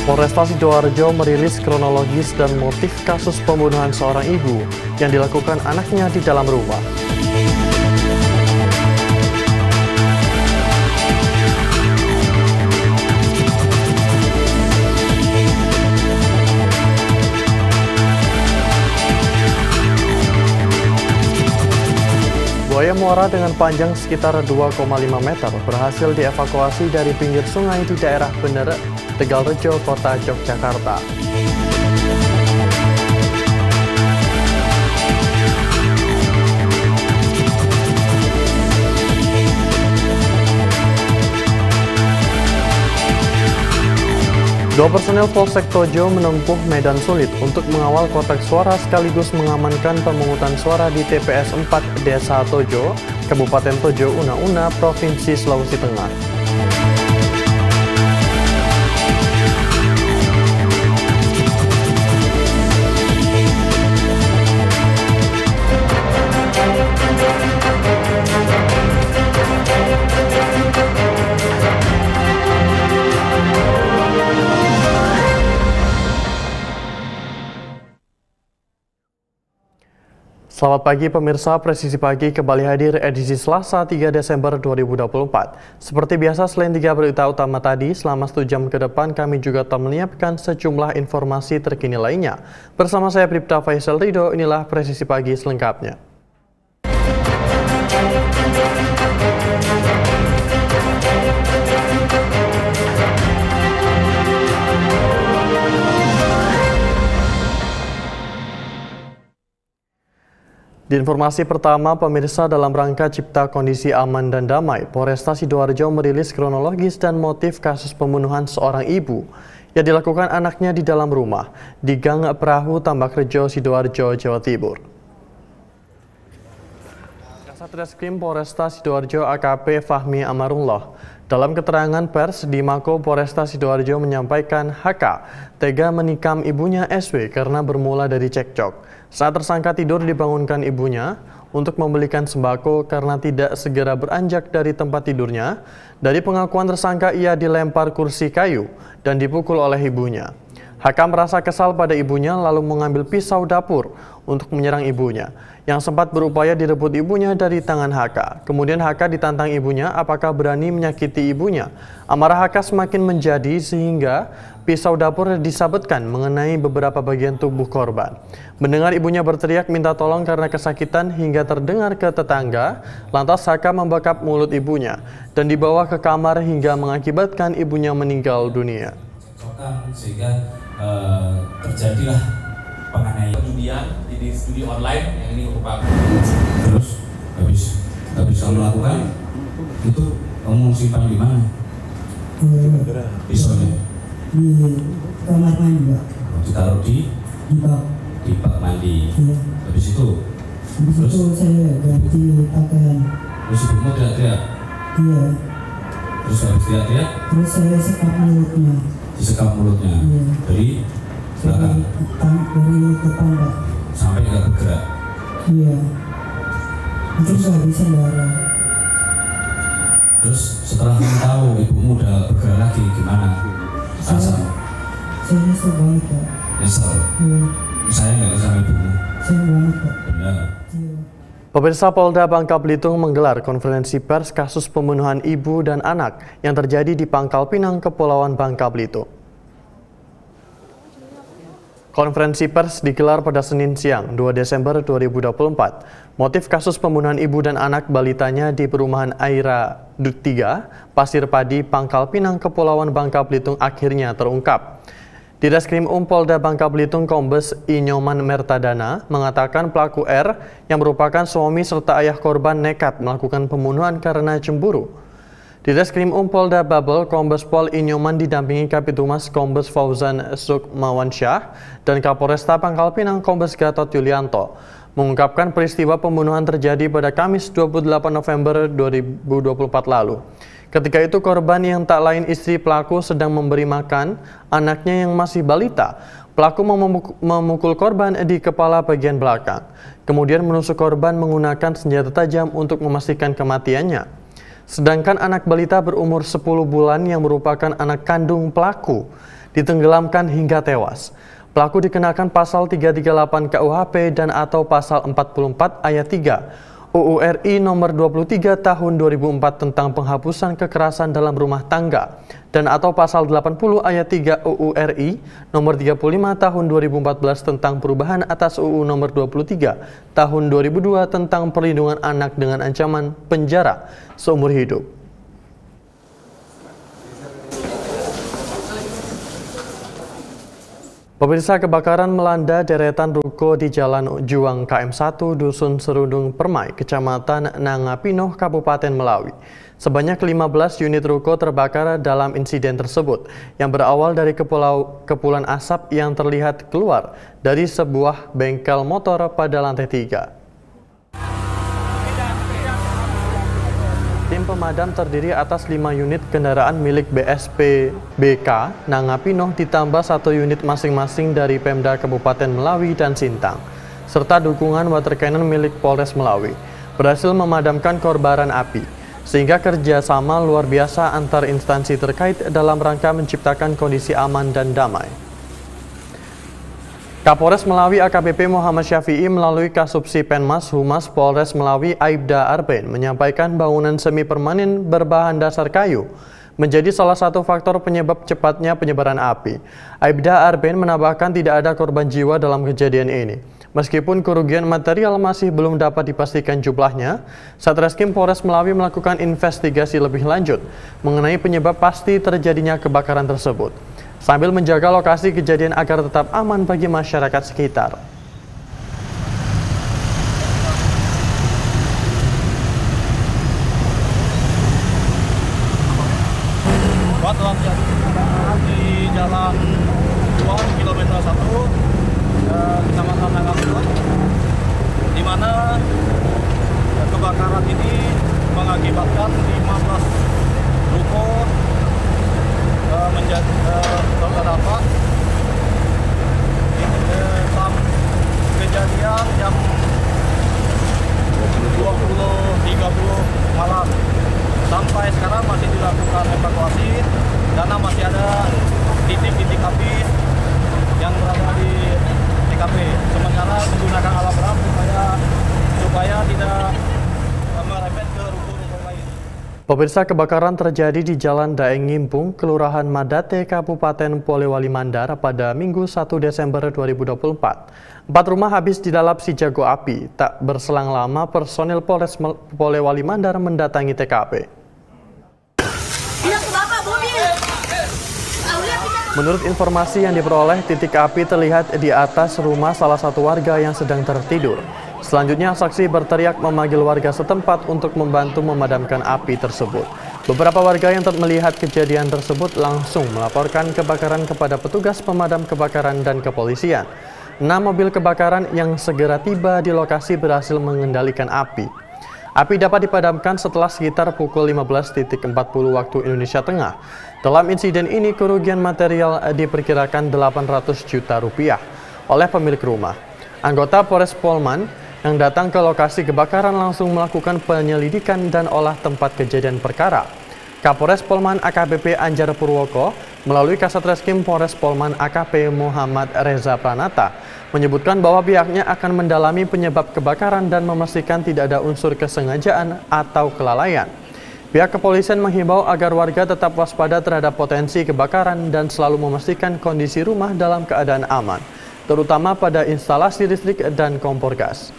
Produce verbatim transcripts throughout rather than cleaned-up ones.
Polresta Sidoarjo merilis kronologis dan motif kasus pembunuhan seorang ibu yang dilakukan anaknya di dalam rumah. Buaya muara dengan panjang sekitar dua koma lima meter berhasil dievakuasi dari pinggir sungai di daerah Bener, Tegalrejo, Kota Yogyakarta. Dua personel Polsek Tojo menempuh medan sulit untuk mengawal kotak suara sekaligus mengamankan pemungutan suara di T P S empat Desa Tojo, Kabupaten Tojo Una-Una, Provinsi Sulawesi Tengah. Selamat pagi pemirsa, Presisi Pagi kembali hadir edisi Selasa tiga Desember dua ribu dua puluh empat. Seperti biasa, selain tiga berita utama tadi, selama satu jam ke depan kami juga telah menyiapkan sejumlah informasi terkini lainnya. Bersama saya Bribda Faisal Ridho, inilah Presisi Pagi selengkapnya. Di informasi pertama, pemirsa, dalam rangka cipta kondisi aman dan damai, Polresta Sidoarjo merilis kronologis dan motif kasus pembunuhan seorang ibu yang dilakukan anaknya di dalam rumah di Gang Perahu, Tambakrejo, Sidoarjo, Jawa Timur. Kasat Reskrim Polresta Sidoarjo A K P Fahmi Amarullah dalam keterangan pers di Mako Polresta Sidoarjo menyampaikan H K tega menikam ibunya S W karena bermula dari cekcok. Saat tersangka tidur dibangunkan ibunya untuk membelikan sembako karena tidak segera beranjak dari tempat tidurnya. Dari pengakuan tersangka, ia dilempar kursi kayu dan dipukul oleh ibunya. H K merasa kesal pada ibunya lalu mengambil pisau dapur untuk menyerang ibunya yang sempat berupaya direbut ibunya dari tangan H K. Kemudian H K ditantang ibunya apakah berani menyakiti ibunya. Amarah H K semakin menjadi sehingga pisau dapur disabetkan mengenai beberapa bagian tubuh korban. Mendengar ibunya berteriak minta tolong karena kesakitan hingga terdengar ke tetangga, lantas H K membekap mulut ibunya dan dibawa ke kamar hingga mengakibatkan ibunya meninggal dunia. Sehingga uh, terjadilah penganiayaan perjudian di studi online yang ini merupakan. Terus habis habis kamu lakukan itu kamu simpan di mana? Pisaunya di kamar mandi, Pak. Ditaruh di di bak di bak mandi. Iya. Habis itu habis terus, itu saya ganti pakaian. Terus ibumu teriak-teriak? Iya. Terus habis teriak-teriak? Terus saya sekap mulutnya. Disekap mulutnya? Iya. Dari belakang? Dari depan, Pak. Sampai nggak bergerak? Iya. Itu nggak bisa darah. Terus setelah kamu tahu ibumu udah bergerak lagi, gimana? Saya, saya nyesel banget, Pak. Nyesel? Iya. Saya nggak sama ibumu? Saya banget, Pak. Benar. Iya. Pemirsa, Polda Bangka Belitung menggelar konferensi pers kasus pembunuhan ibu dan anak yang terjadi di Pangkal Pinang, Kepulauan Bangka Belitung. Konferensi pers digelar pada Senin siang, dua Desember dua ribu dua puluh empat. Motif kasus pembunuhan ibu dan anak balitanya di perumahan Aira Dut tiga, Pasir Padi, Pangkal Pinang, Kepulauan Bangka Belitung akhirnya terungkap. Di Reskrim Um Polda Bangka Belitung, Kombes Inyoman Mertadana mengatakan pelaku R yang merupakan suami serta ayah korban nekat melakukan pembunuhan karena cemburu. Di Reskrim Um Polda Babel, Kombes Pol Inyoman didampingi Kapitumas Kombes Fauzan Sukmawansyah dan Kapolresta Pangkal Pinang Kombes Gatot Yulianto mengungkapkan peristiwa pembunuhan terjadi pada Kamis dua puluh delapan November dua ribu dua puluh empat lalu. Ketika itu korban yang tak lain istri pelaku sedang memberi makan anaknya yang masih balita. Pelaku memukul korban di kepala bagian belakang. Kemudian menusuk korban menggunakan senjata tajam untuk memastikan kematiannya. Sedangkan anak balita berumur sepuluh bulan yang merupakan anak kandung pelaku ditenggelamkan hingga tewas. Pelaku dikenakan pasal tiga tiga delapan K U H P dan atau pasal empat puluh empat ayat tiga U U R I nomor dua puluh tiga tahun dua ribu empat tentang penghapusan kekerasan dalam rumah tangga dan atau pasal delapan puluh ayat tiga U U R I nomor tiga puluh lima tahun dua ribu empat belas tentang perubahan atas U U nomor dua puluh tiga tahun dua ribu dua tentang perlindungan anak dengan ancaman penjara seumur hidup. Pemirsa, kebakaran melanda deretan ruko di Jalan Juang K M satu Dusun Serundung Permai, Kecamatan Nangapinoh, Kabupaten Melawi. Sebanyak lima belas unit ruko terbakar dalam insiden tersebut yang berawal dari kepulau, kepulan asap yang terlihat keluar dari sebuah bengkel motor pada lantai tiga. Tim pemadam terdiri atas lima unit kendaraan milik B S P B K Nangapinoh ditambah satu unit masing-masing dari Pemda Kabupaten Melawi dan Sintang, serta dukungan water cannon milik Polres Melawi, berhasil memadamkan kobaran api, sehingga kerjasama luar biasa antar instansi terkait dalam rangka menciptakan kondisi aman dan damai. Kapolres Melawi A K B P Muhammad Syafi'i melalui Kasubsi Penmas Humas Polres Melawi Aibda Arben menyampaikan bangunan semi permanen berbahan dasar kayu menjadi salah satu faktor penyebab cepatnya penyebaran api. Aibda Arben menambahkan tidak ada korban jiwa dalam kejadian ini. Meskipun kerugian material masih belum dapat dipastikan jumlahnya, Satreskrim Polres Melawi melakukan investigasi lebih lanjut mengenai penyebab pasti terjadinya kebakaran tersebut, sambil menjaga lokasi kejadian agar tetap aman bagi masyarakat sekitar. Telah terjadi di Jalan Juang kilometer satu Kecamatan Nangapinoh, di mana kebakaran ini mengakibatkan lima belas ruko menjadi terdampak. Dalam kejadian jam dua puluh tiga puluh malam sampai sekarang masih dilakukan evakuasi karena masih ada titik-titik api yang berada di T K P. Sementara menggunakan alat berat supaya supaya tidak merembet ke ruko-ruko lain. Pemirsa, kebakaran terjadi di Jalan Daeng Ngimpung, Kelurahan Madate, Kabupaten Polewali Mandar pada Minggu satu Desember dua ribu dua puluh empat. Empat rumah habis dilalap si jago api. Tak berselang lama, personil Polres Polewali Mandar mendatangi T K P. Menurut informasi yang diperoleh, titik api terlihat di atas rumah salah satu warga yang sedang tertidur. Selanjutnya, saksi berteriak memanggil warga setempat untuk membantu memadamkan api tersebut. Beberapa warga yang melihat kejadian tersebut langsung melaporkan kebakaran kepada petugas pemadam kebakaran dan kepolisian. Enam mobil kebakaran yang segera tiba di lokasi berhasil mengendalikan api. Api dapat dipadamkan setelah sekitar pukul lima belas empat puluh waktu Indonesia Tengah. Dalam insiden ini, kerugian material diperkirakan delapan ratus juta rupiah oleh pemilik rumah. Anggota Polres Polman yang datang ke lokasi kebakaran langsung melakukan penyelidikan dan olah tempat kejadian perkara. Kapolres Polman A K B P Anjar Purwoko melalui Kasatreskrim Polres Polman A K P Muhammad Reza Pranata menyebutkan bahwa pihaknya akan mendalami penyebab kebakaran dan memastikan tidak ada unsur kesengajaan atau kelalaian. Pihak kepolisian menghimbau agar warga tetap waspada terhadap potensi kebakaran dan selalu memastikan kondisi rumah dalam keadaan aman, terutama pada instalasi listrik dan kompor gas.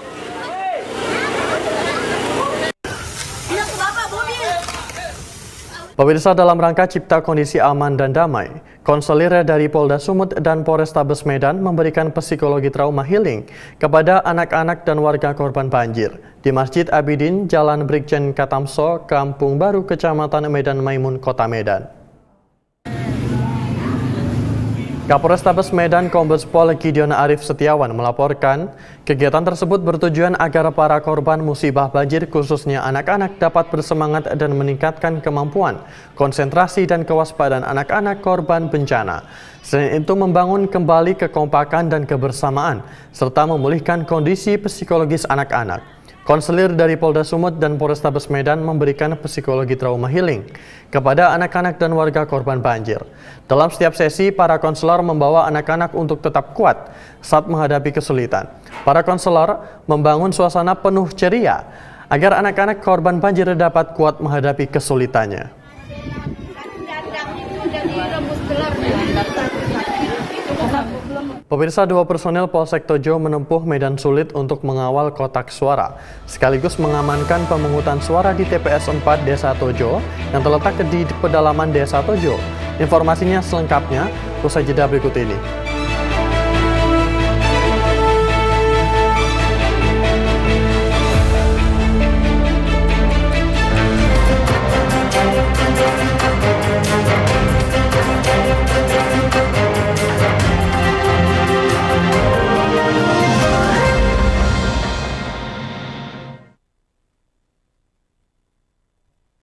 Pemirsa, dalam rangka cipta kondisi aman dan damai, konselir dari Polda Sumut dan Polrestabes Medan memberikan psikologi trauma healing kepada anak-anak dan warga korban banjir di Masjid Abidin, Jalan Brigjen Katamso, Kampung Baru, Kecamatan Medan Maimun, Kota Medan. Kapolrestabes Medan Kombes Pol Gideon Arif Setiawan melaporkan kegiatan tersebut bertujuan agar para korban musibah banjir khususnya anak-anak dapat bersemangat dan meningkatkan kemampuan, konsentrasi dan kewaspadaan anak-anak korban bencana. Selain itu membangun kembali kekompakan dan kebersamaan serta memulihkan kondisi psikologis anak-anak. Konselir dari Polda Sumut dan Polrestabes Medan memberikan psikologi trauma healing kepada anak-anak dan warga korban banjir. Dalam setiap sesi, para konselor membawa anak-anak untuk tetap kuat saat menghadapi kesulitan. Para konselor membangun suasana penuh ceria agar anak-anak korban banjir dapat kuat menghadapi kesulitannya. Pemirsa, dua personel Polsek Tojo menempuh medan sulit untuk mengawal kotak suara, sekaligus mengamankan pemungutan suara di T P S empat Desa Tojo yang terletak di pedalaman Desa Tojo. Informasinya selengkapnya usai jeda berikut ini.